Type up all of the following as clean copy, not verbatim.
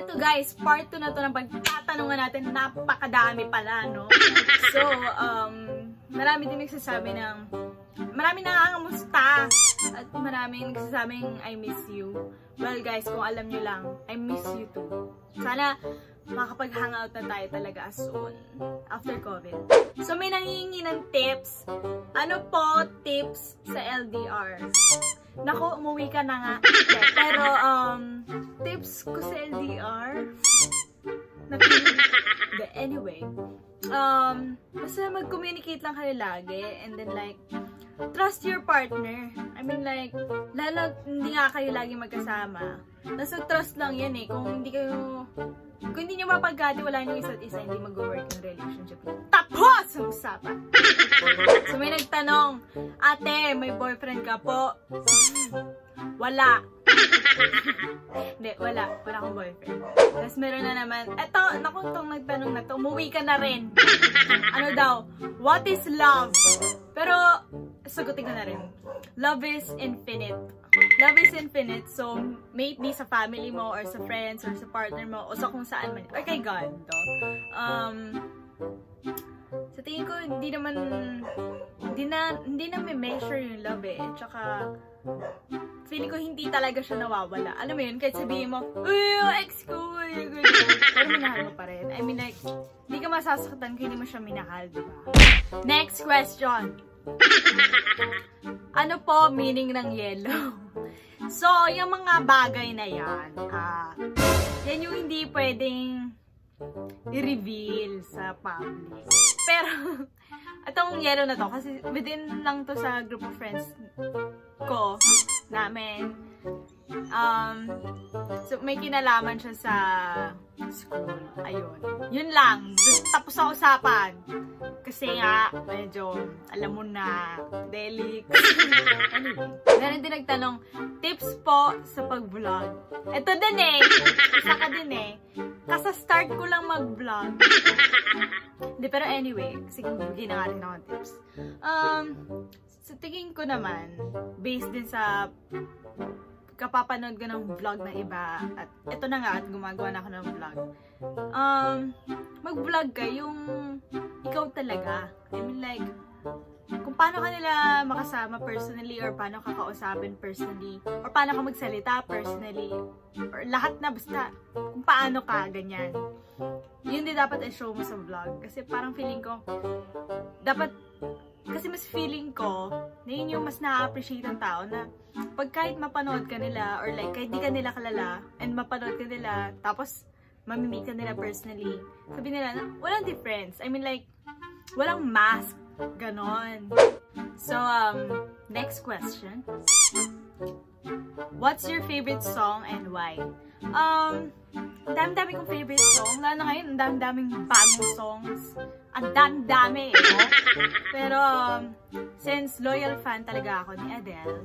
eto guys, part 2 na to ng pagtatanungan natin. Napakadami pala, no? So, marami din nagsasabi ng, marami nangangamusta at maraming nagsasabing I miss you. Well guys, kung alam nyo lang, I miss you too. Sana makakapag-hangout na tayo talaga soon after COVID. So may nangihingi ng tips. Ano po tips sa LDR? Naku, umuwi ka na nga. Pero tips ko sa LDR, anyway, basta mag-communicate lang kayo lagi, and then like trust your partner. I mean like, lalo hindi nga kayo lagi magkasama. Nasa trust lang yan eh. Kung hindi nyo mapagkatiwalaan yung isa't isa, hindi mag-work yung relationship. Tapos ang usapan! So may nagtanong, ate, may boyfriend ka po? Wala. Hindi, wala akong boyfriend. Tapos meron na naman, eto, naku, itong nagtanong na to, umuwi ka na rin. Ano daw? What is love? Pero, sagutin ko na rin. Love is infinite. Love is infinite, so may it be sa family mo, or sa friends, or sa partner mo, o sa kung saan man, or kay God, to. Sa tingin ko, hindi na may measure yung love eh. Tsaka, feeling ko hindi talaga siya nawawala. Alam mo yun, kahit sabihin mo, uy, yung ex ko, pero minahal mo pa rin. I mean like, hindi ka masasaktan kung hindi mo siya minahal, diba? Next question. Ano po meaning ng yellow? So, yung mga bagay na yan, yan yung hindi pwedeng i-reveal sa public. Pero, itong yellow na to, kasi within lang to sa group of friends ko, namin. So, may kinalaman siya sa school. Ayun. Yun lang. Tapos sa usapan. Kasi nga, medyo, alam mo na, delik. Anyway. Meron din nagtanong, tips po sa pag-vlog. Ito din eh. Isa ka din eh. Kasi start ko lang mag-vlog. Hindi, pero anyway, kasi bigyan na nga rin ako ng tips. Sa tingin ko naman, based din sa kapapanood ko ng vlog ng iba, at ito na nga, at gumagawa na ako ng vlog. Mag-vlog ka yung ikaw talaga. I mean like, kung paano ka nila makasama personally, or paano ka kausapin personally, or paano ka magsalita personally, or lahat na basta, kung paano ka, ganyan. Yun din dapat i-show mo sa vlog. Kasi parang feeling ko, dapat, kasi mas feeling ko, na yun yung mas na-appreciate ng tao, na pag kahit mapanood ka nila, or like kahit di ka nila kalala, and mapanood ka nila, tapos mamimit ka nila personally, sabi nila na walang difference. I mean like, walang mask. Ganon. So, next question. What's your favorite song and why? Ang dami-dami kong favorite song. Lalo na ngayon, ang dami-daming bagong songs. Ang dami-dami, no? Pero, since loyal fan talaga ako ni Adele,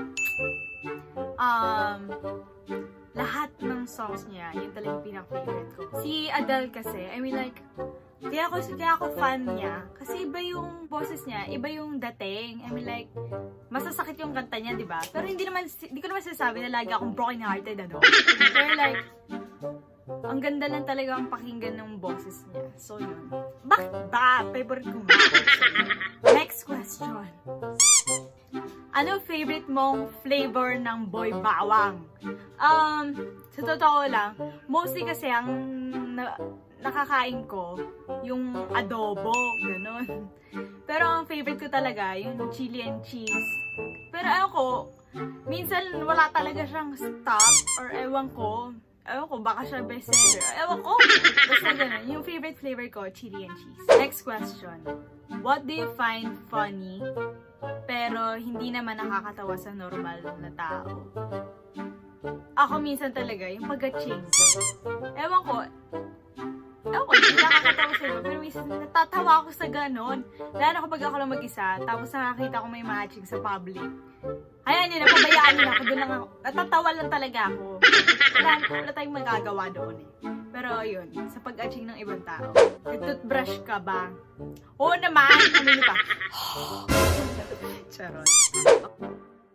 lahat ng songs niya, yun talagang pinaka-favorite ko. Si Adele kasi, I mean like, kaya ako fan niya, kasi iba yung boses niya, iba yung dating. I mean like, masasakit yung kanta niya, di ba? Pero hindi ko naman sinasabi na lagi akong broken hearted, ano? Pero like, ang ganda lang talaga ang pakinggan ng boses niya. So yun. Bakit ba? Favorite ko nga. Next question. Ano favorite mong flavor ng boy bawang? Sa totoo lang, mostly kasi ang nakakain ko, yung adobo, ganun. Pero ang favorite ko talaga, yung chili and cheese. Pero ako, minsan wala talaga siyang stock, or ewan ko, baka siya bestseller. Ewan ko, basta ganun. Yung favorite flavor ko, chili and cheese. Next question. What do you find funny, pero hindi naman nakakatawa sa normal na tao? Ako minsan talaga, yung pag-aching. Ewan ko, hindi nakakatawa sa'yo, pero minsan natatawa ako sa ganon. Lalo kapag ako lang mag-isa, tapos nakakita ko may matching sa public. Ayan yun, napabayaan nyo na ako, doon lang ako. Natatawa lang talaga ako. Wala tayong magagawa doon eh. Pero yun, sa pag-aching ng ibang tao. Nag-toothbrush ka ba? Oo naman! Ano nyo pa? Charot.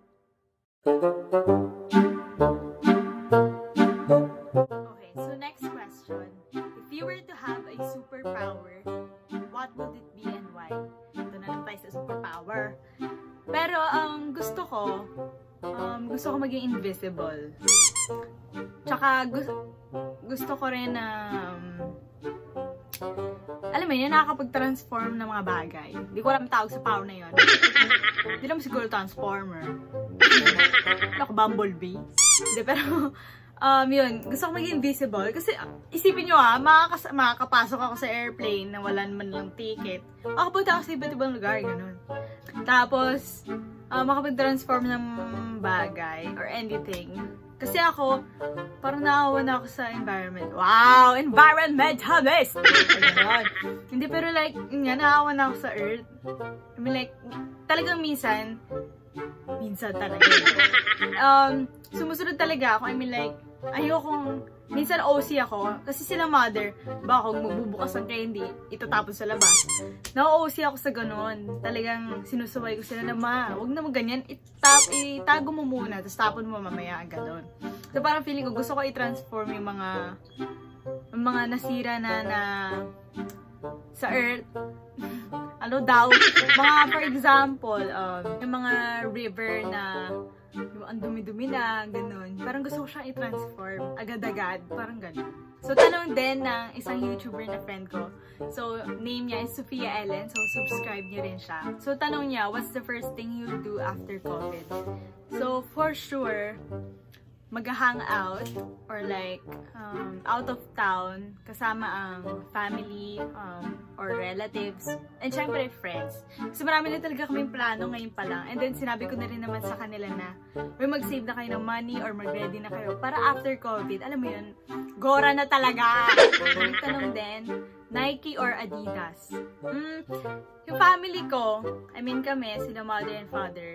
Okay, so next gusto ko maging invisible. Tsaka, gusto ko rin na, alam mo yun, nakakapag-transform ng mga bagay. Hindi ko alam tawag sa power na yun. Hindi naman siguro transformer. Ako, Bumblebee. Hindi, pero, yun, gusto ko maging invisible. Kasi, isipin nyo makakapasok ako sa airplane na wala naman lang ticket. Makapunta ako sa iba't ibang lugar, ganun. Tapos, makapag-transform ng bagay or anything. Kasi ako, parang naawa na ako sa environment. Wow! Environmentalist! Hindi, pero like, nga, naawa na ako sa earth. I mean, like, talagang minsan talaga. Sumusunod talaga ako. I mean, like, ayokong, minsan OC ako. Kasi sila mother, baka kung magbubukas ng candy, itatapon sa labas. Na-OC ako sa ganun. Talagang sinusaway ko sila na, wag na mo ganyan. Itago mo muna, tapos tapon mo mamaya, ganun. So parang feeling ko, gusto ko i-transform yung mga nasira na sa earth. Ano daw? Mga, for example, yung mga river na yung ang dumi-dumi na, ganun. Parang gusto ko siyang i-transform agad-agad. Parang ganun. So, tanong din ng isang YouTuber na friend ko. So, name niya is Sophia Ellen. So, subscribe niyo rin siya. So, tanong niya, what's the first thing you'll do after COVID? So, for sure, mag-hang out or like out of town kasama ang family or relatives and syempre friends. Kasi marami na talaga kaming plano ngayon pa lang. And then sinabi ko na rin naman sa kanila na mag-save na kayo ng money or mag-ready na kayo para after COVID, alam mo yun, gora na talaga. Tanong din, Nike or Adidas? Yung family ko, I mean kami, sila mother and father,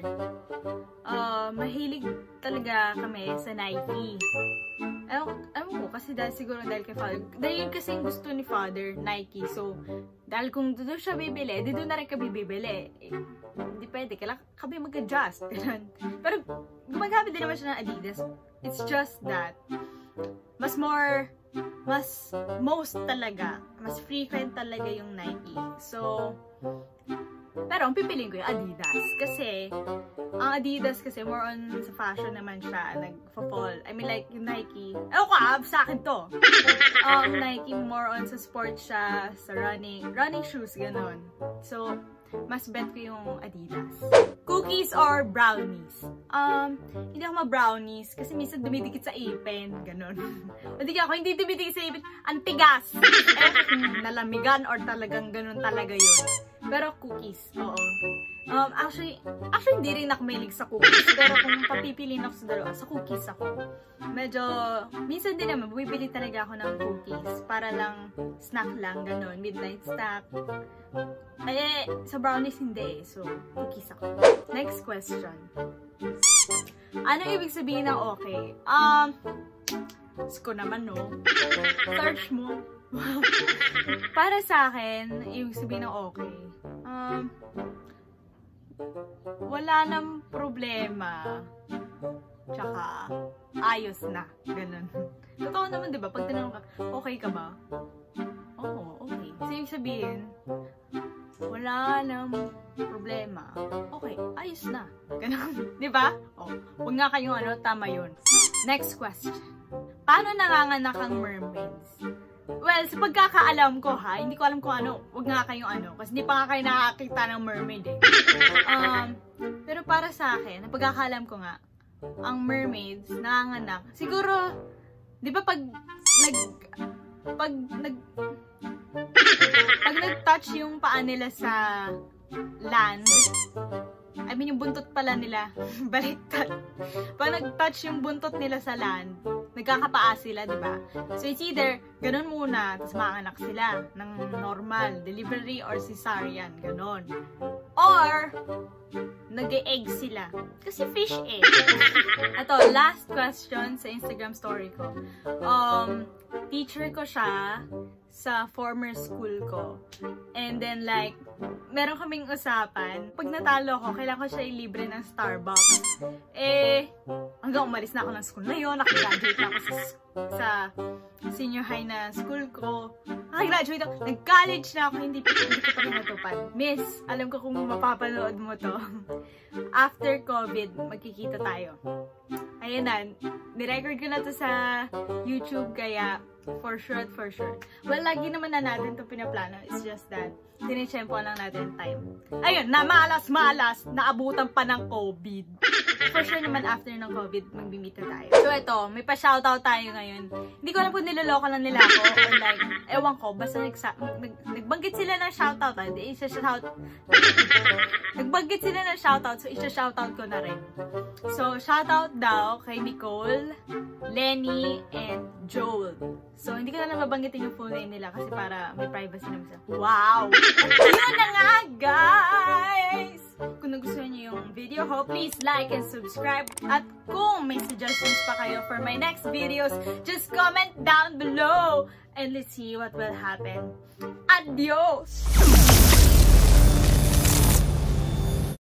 mahilig talaga kami sa Nike. Ewan ko, kasi siguro dahil kay father. Dahil kasi gusto ni father, Nike. So, dahil kung doon siya bibili, di doon na rin kami bibili. Hindi pwede, kailangan kami mag-adjust. Pero, gumagamit din naman siya ng Adidas. It's just that, most talaga, mas frequent talaga yung Nike. So, pero ang pipiliin ko yung Adidas. Kasi, ang Adidas kasi more on sa fashion naman siya, nag-fall. I mean like, yung Nike, sa akin to. Nike more on sa sports siya, sa running shoes, ganon. So, mas bet ko yung Adidas. Cookies or brownies? Hindi ako ma-brownies kasi minsan dumidikit sa ipin, ganon. Hindi dumidikit sa ipin, ang tigas! Nalamigan or talagang ganon talaga yun. Pero cookies, oo. Actually, hindi rin ako mahilig sa cookies. Pero kung papipiliin ako sa dalawa, sa cookies ako. Medyo, minsan din naman, bumibili talaga ako ng cookies. Para lang, snack lang, ganon. Midnight snack. Sa brownies hindi eh. So, cookies ako. Next question. Ano ibig sabihin ng okay? Ko naman, no? Search mo. Para sa akin, ibig sabihin ng okay. Wala nang problema. Tsaka, ayos na. Ganun. Totoo naman, diba? Pag tinanong ka, okay ka ba? Oo, okay. So, ibig sabihin, wala nang problema. Okay, ayos na. Ganun. Diba? Huwag nga kayong tama yun. Next question. Paano nanganganak ang mermaids? Well, sa pagkakaalam ko hindi ko alam kung huwag nga kayong kasi hindi pa nga kayo nakakita ng mermaid eh. Pero para sa akin, sa pagkakaalam ko nga, ang mermaids nanganganak. Siguro, di ba pag nag-touch yung paa nila sa land, I mean yung buntot pala nila, baliktad. Pag nag-touch yung buntot nila sa land, nagkakapaa sila, diba? So it's either ganun muna, tapos maanganak sila ng normal, delivery or cesarean, ganun. Or, nag-e-egg sila. Kasi fish egg. Ito, last question sa Instagram story ko. Teacher ko siya sa former school ko. And then like, meron kaming usapan. Pag natalo ko, kailangan ko siya ilibre ng Starbucks. Eh, hanggang umalis na ako ng school na yun. Nakagraduate na ako sa senior high na school ko. Nakagraduate ako. Nag-college na ako. Hindi ko pa rin natupad. Miss, alam ko kung mapapanood mo to. After COVID, magkikita tayo. Ayun na. Nirecord ko na to sa YouTube, kaya for sure. Well, lagi naman na natin ito pinaplano. It's just that, tinitsyempo lang natin time. Ayun, na malas, naabutan pa ng COVID. For sure naman, after ng COVID, mag-meet na tayo. So, ito, may pa-shoutout tayo ngayon. Hindi ko alam kung niloloko lang nila ako or like, ewan ko, basta nagbanggit sila ng shoutout. Nagbanggit sila ng shoutout, so isa-shoutout ko na rin. So, shoutout daw kay Nicole, Lenny, and Joel. So, hindi ko na lang babanggitin yung full name nila kasi para may privacy naman sila. Wow! Yun na nga, guys! Kung nagustuhan niyo yung video ko, please like and subscribe. At kung may suggestions pa kayo for my next videos, just comment down below. And let's see what will happen. Adios!